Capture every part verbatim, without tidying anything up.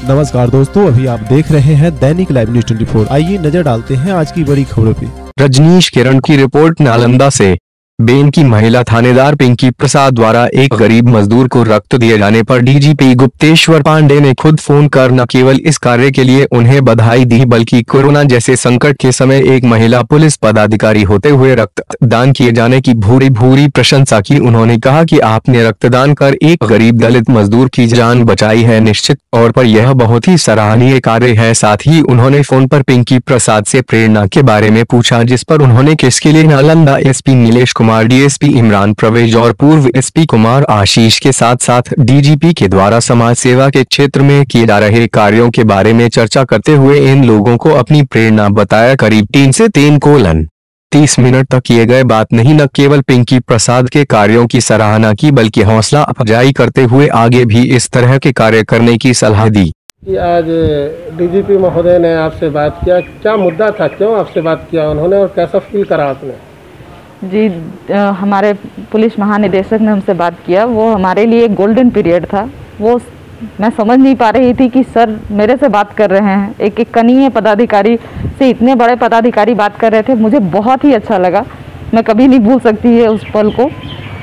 नमस्कार दोस्तों, अभी आप देख रहे हैं दैनिक लाइव न्यूज चौबीस। आइए नजर डालते हैं आज की बड़ी खबरों पे। रजनीश किरण की रिपोर्ट। नालंदा से बेन की महिला थानेदार पिंकी प्रसाद द्वारा एक गरीब मजदूर को रक्त दिए जाने पर डीजीपी गुप्तेश्वर पांडे ने खुद फोन कर न केवल इस कार्य के लिए उन्हें बधाई दी बल्कि कोरोना जैसे संकट के समय एक महिला पुलिस पदाधिकारी होते हुए रक्तदान किए जाने की भूरी भूरी प्रशंसा की। उन्होंने कहा कि आपने रक्तदान कर एक गरीब दलित मजदूर की जान बचाई है, निश्चित तौर पर यह बहुत ही सराहनीय कार्य है। साथ ही उन्होंने फोन पर पिंकी प्रसाद से प्रेरणा के बारे में पूछा, जिस पर उन्होंने किसके लिए नालंदा एसपी नीलेश कुमार, डीएसपी इमरान परवेज और पूर्व एसपी कुमार आशीष के साथ साथ डीजीपी के द्वारा समाज सेवा के क्षेत्र में किए जा रहे कार्यों के बारे में चर्चा करते हुए इन लोगों को अपनी प्रेरणा बताया। करीब तीन से तीन कोलन तीस मिनट तक किए गए बात नहीं न केवल पिंकी प्रसाद के कार्यों की सराहना की बल्कि हौसला अफजाई करते हुए आगे भी इस तरह के कार्य करने की सलाह दी। आज डीजीपी महोदय ने आपसे बात किया, क्या मुद्दा था, क्यों आपसे बात किया उन्होंने और कैसा फील करा आपने? जी, आ, हमारे पुलिस महानिदेशक ने हमसे बात किया। वो हमारे लिए एक गोल्डन पीरियड था। वो मैं समझ नहीं पा रही थी कि सर मेरे से बात कर रहे हैं, एक एक कनीय पदाधिकारी से इतने बड़े पदाधिकारी बात कर रहे थे। मुझे बहुत ही अच्छा लगा, मैं कभी नहीं भूल सकती है उस पल को।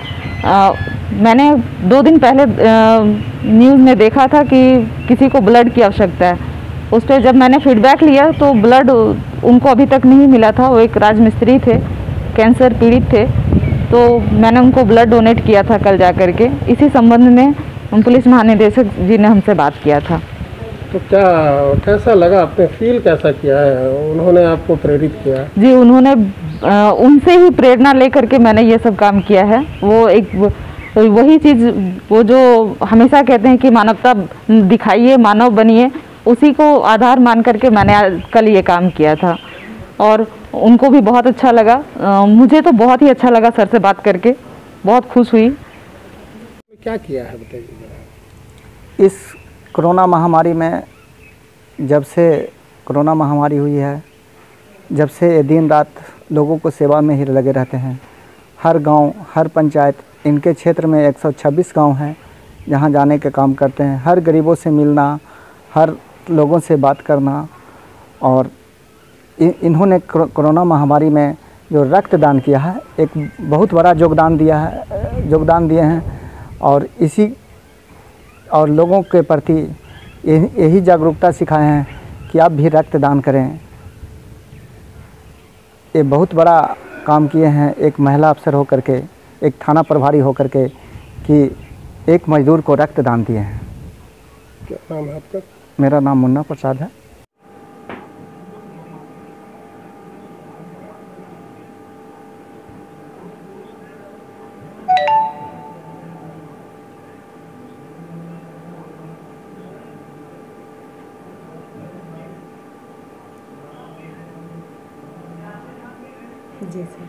आ, मैंने दो दिन पहले न्यूज़ में देखा था कि किसी को ब्लड की आवश्यकता है। उस पर जब मैंने फीडबैक लिया तो ब्लड उनको अभी तक नहीं मिला था। वो एक राजमिस्त्री थे, कैंसर पीड़ित थे, तो मैंने उनको ब्लड डोनेट किया था कल जा कर के। इसी संबंध में पुलिस महानिदेशक जी ने हमसे बात किया था। तो क्या कैसा लगा, आपने फील कैसा किया है? उन्होंने आपको प्रेरित किया? जी, उन्होंने आ, उनसे ही प्रेरणा लेकर के मैंने ये सब काम किया है। वो एक वही चीज़, वो जो हमेशा कहते हैं कि मानवता दिखाइए, मानव बनिए, उसी को आधार मान करके मैंने कल ये काम किया था और उनको भी बहुत अच्छा लगा। आ, मुझे तो बहुत ही अच्छा लगा सर से बात करके, बहुत खुश हुई। क्या किया है बताइए। इस कोरोना महामारी में, जब से कोरोना महामारी हुई है, जब से ये दिन रात लोगों को सेवा में ही लगे रहते हैं। हर गांव, हर पंचायत, इनके क्षेत्र में एक सौ छब्बीस गाँव हैं जहां जाने के काम करते हैं। हर गरीबों से मिलना, हर लोगों से बात करना, और इन्होंने कोरोना महामारी में जो रक्तदान किया है, एक बहुत बड़ा योगदान दिया है योगदान दिए हैं। और इसी और लोगों के प्रति यही जागरूकता सिखाए हैं कि आप भी रक्तदान करें। ये बहुत बड़ा काम किए हैं एक महिला अफसर होकर के, एक थाना प्रभारी होकर के, कि एक मजदूर को रक्तदान दिए हैं। क्या नाम है आपका? मेरा नाम मुन्ना प्रसाद है। जी सर।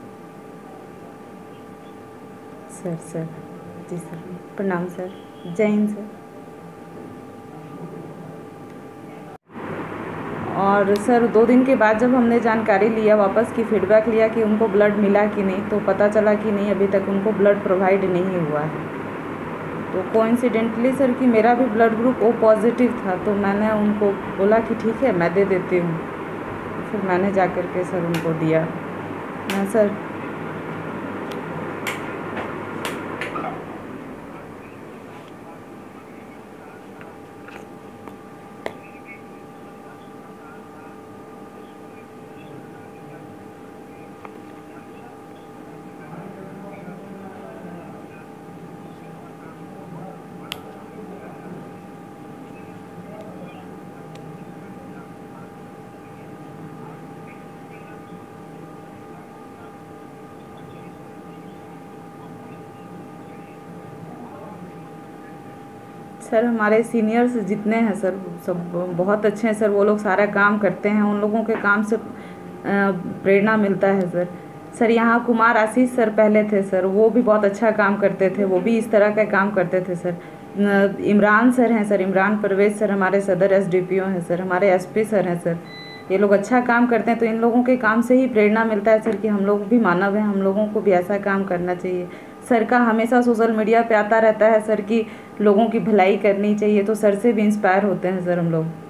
सर सर जी सर, प्रणाम सर, जय हिंद सर। और सर दो दिन के बाद जब हमने जानकारी लिया, वापस की फीडबैक लिया कि उनको ब्लड मिला कि नहीं, तो पता चला कि नहीं, अभी तक उनको ब्लड प्रोवाइड नहीं हुआ है। तो कोइंसिडेंटली सर कि मेरा भी ब्लड ग्रुप ओ पॉजिटिव था, तो मैंने उनको बोला कि ठीक है मैं दे देती हूँ। फिर मैंने जा कर के सर उनको दिया। हाँ सर। सर हमारे सीनियर्स जितने हैं सर सब बहुत अच्छे हैं सर। वो लोग सारा काम करते हैं, उन लोगों के काम से प्रेरणा मिलता है सर। सर यहाँ कुमार आशीष सर पहले थे सर, वो भी बहुत अच्छा काम करते थे, वो भी इस तरह का काम करते थे सर। इमरान सर हैं सर, इमरान परवेज सर हमारे सदर एसडीपीओ हैं सर, हमारे एसपी सर हैं सर। ये लोग अच्छा काम करते हैं, तो इन लोगों के काम से ही प्रेरणा मिलता है सर कि हम लोग भी मानव हैं, हम लोगों को भी ऐसा काम करना चाहिए। सर का हमेशा सोशल मीडिया पे आता रहता है सर की लोगों की भलाई करनी चाहिए, तो सर से भी इंस्पायर होते हैं सर हम लोग।